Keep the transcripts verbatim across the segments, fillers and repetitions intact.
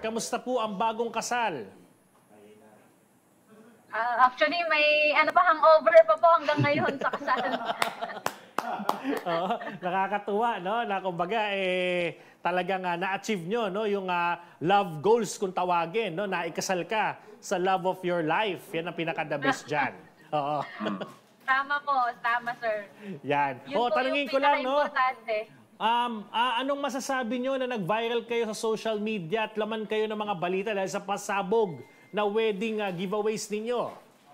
Kamusta po ang bagong kasal? Uh, actually, may ano pa, hangover pa po hanggang ngayon sa kasal. Oo, nakakatuwa, no? Na kumbaga, eh, talagang uh, na-achieve nyo, no? Yung uh, love goals kung tawagin, no? Naikasal ka sa love of your life. Yan ang pinaka-the best dyan. Oo. Tama po, tama, sir. Yan. Yun Oo, po tanungin yung ko lang, no? pinaka-importante. Um, ah, anong masasabi nyo na nag-viral kayo sa social media at laman kayo ng mga balita dahil sa pasabog na wedding uh, giveaways ninyo?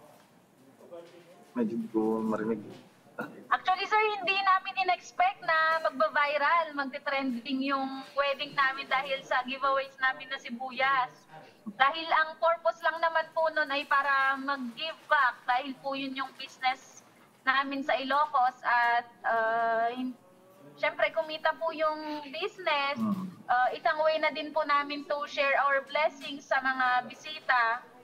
Medyo hindi ko marinig. Actually, sir, hindi namin in-expect na magba-viral, magte-trending yung wedding namin dahil sa giveaways namin na sibuyas. Dahil ang purpose lang naman po nun ay para mag-give back dahil po yun yung business namin sa Ilocos at uh, siyempre, kumita po yung business. Uh, isang way na din po namin to share our blessings sa mga bisita.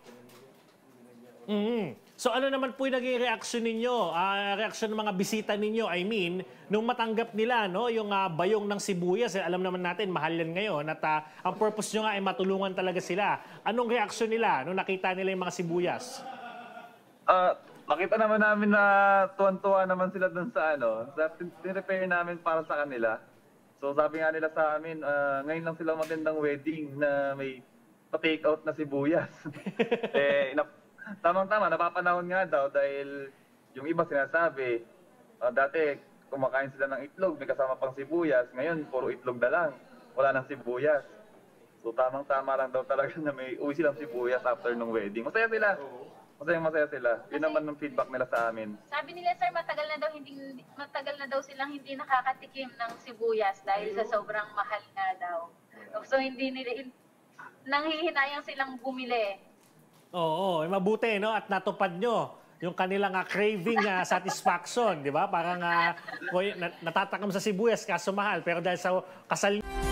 Mm-hmm. So ano naman po yung naging reaksyon ninyo? Uh, reaksyon ng mga bisita ninyo, I mean, nung matanggap nila no, yung uh, bayong ng sibuyas, eh, alam naman natin, mahal yan ngayon, at uh, ang purpose nyo nga ay matulungan talaga sila. Anong reaksyon nila nung nakita nila yung mga sibuyas? Uh, Nakita naman namin na tuwan-tuwa naman sila dun sa ano, sa tin-repair namin para sa kanila. So sabi nga nila sa amin, uh, ngayon lang sila magandang wedding na may pa-take out na sibuyas. eh, tamang-tama, napapanahon nga daw dahil yung iba sinasabi, uh, dati kumakain sila ng itlog, may kasama pang sibuyas, ngayon puro itlog na lang, wala nang sibuyas. So tamang-tama lang daw talaga na may uwi silang sibuyas after ng wedding. Masaya sila. Masaya-masaya sila. Yun naman ang feedback nila sa amin. Sabi nila, sir, matagal na daw hindi matagal na daw silang hindi nakakatikim ng sibuyas dahil sa sobrang mahal nga daw. So hindi nila nanghihinayang silang bumili. Oo, eh, mabuti no at natupad nyo yung kanilang uh, craving uh, satisfaction, di ba? Parang uh, natatakam sa sibuyas kaso mahal pero dahil sa kasal